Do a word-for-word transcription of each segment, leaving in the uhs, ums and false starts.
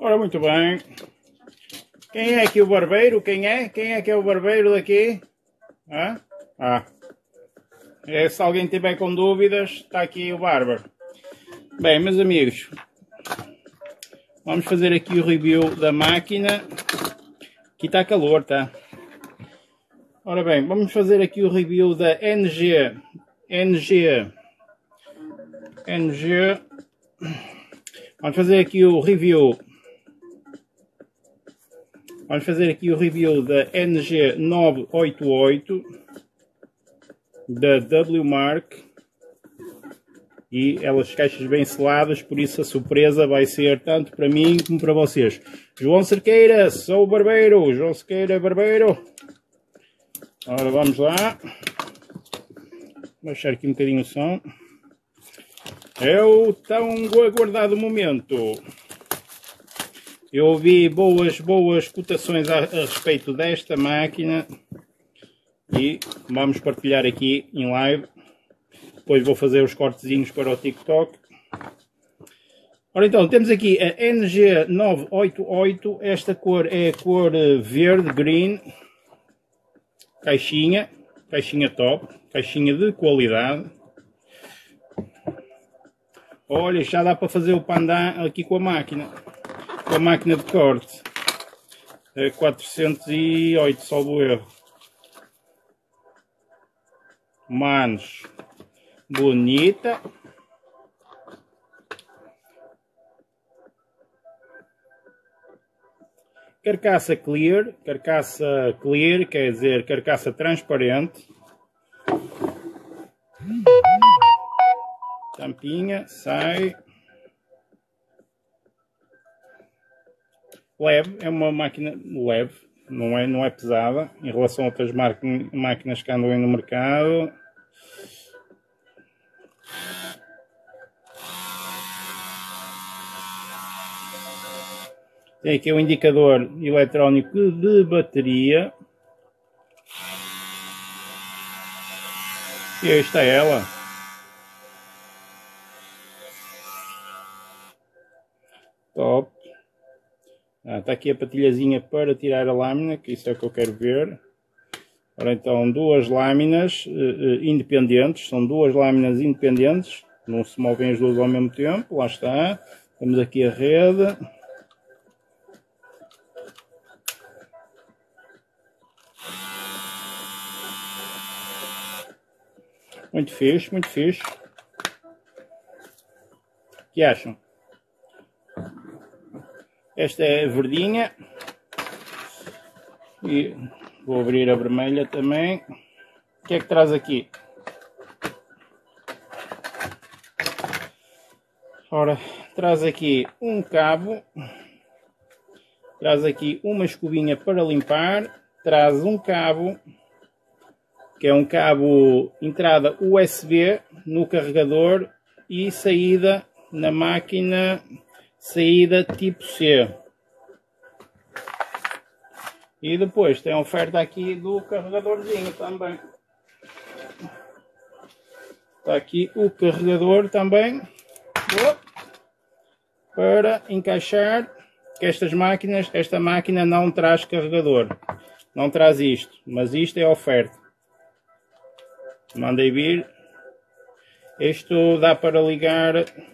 Ora, muito bem. Quem é aqui o barbeiro? Quem é? Quem é que é o barbeiro daqui? Ah, ah. É, se alguém tiver com dúvidas, está aqui o bárbaro. Bem, meus amigos, vamos fazer aqui o review da máquina. Aqui está calor, tá? Ora bem, vamos fazer aqui o review da N G. N G. N G. Vamos fazer aqui o review. Vamos fazer aqui o review da N G nove oito oito da W-Mark. E elas caixas bem seladas, por isso a surpresa vai ser tanto para mim como para vocês. João Cerqueira, sou o barbeiro. João Cerqueira, barbeiro. Ora, vamos lá. Vou baixar aqui um bocadinho o som. É o tão aguardado momento. Eu ouvi boas, boas cotações a, a respeito desta máquina. E vamos partilhar aqui em live. Depois vou fazer os cortezinhos para o TikTok. Ora então, temos aqui a N G nove oito oito. Esta cor é a cor verde, green. Caixinha. Caixinha top. Caixinha de qualidade. Olha, já dá para fazer o pandan aqui com a máquina. Com a máquina de corte. É quatrocentos e oito, salvo erro. Manos. Bonita. Carcaça clear. Carcaça clear quer dizer carcaça transparente. Tampinha, sai. Leve, é uma máquina leve, não é, não é pesada em relação a outras máquinas que andam aí no mercado. Tem aqui o indicador eletrónico de bateria. E aí está ela. Top. Ah, está aqui a patilhazinha para tirar a lâmina, que isso é o que eu quero ver. Ora então, duas lâminas uh, independentes. São duas lâminas independentes. Não se movem as duas ao mesmo tempo. Lá está. Temos aqui a rede. Muito fixe, muito fixe. O que acham? Esta é a verdinha. E vou abrir a vermelha também. O que é que traz aqui? Ora, traz aqui um cabo. Traz aqui uma escovinha para limpar. Traz um cabo, que é um cabo entrada U S B no carregador e saída na máquina, saída tipo C. E depois tem a oferta aqui do carregadorzinho também. Está aqui o carregador também para encaixar, que estas máquinas, esta máquina não traz carregador, não traz isto, mas isto é a oferta. Mandei vir. Isto dá para ligar.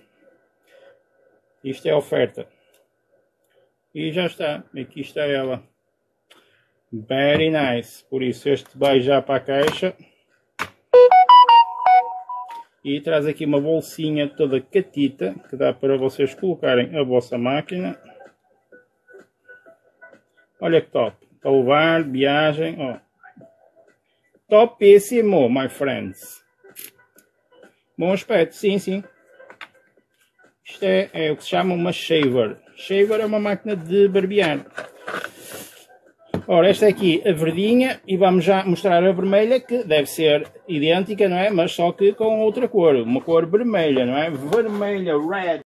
Isto é a oferta. E já está. Aqui está ela. Very nice. Por isso este vai já para a caixa. E traz aqui uma bolsinha toda catita, que dá para vocês colocarem a vossa máquina. Olha que top. Para levar, viagem. Ó. Topíssimo, my friends. Bom aspecto, sim, sim. Isto é, é o que se chama uma shaver. Shaver é uma máquina de barbear. Ora, esta aqui a verdinha e vamos já mostrar a vermelha, que deve ser idêntica, não é? Mas só que com outra cor, uma cor vermelha, não é? Vermelha, red.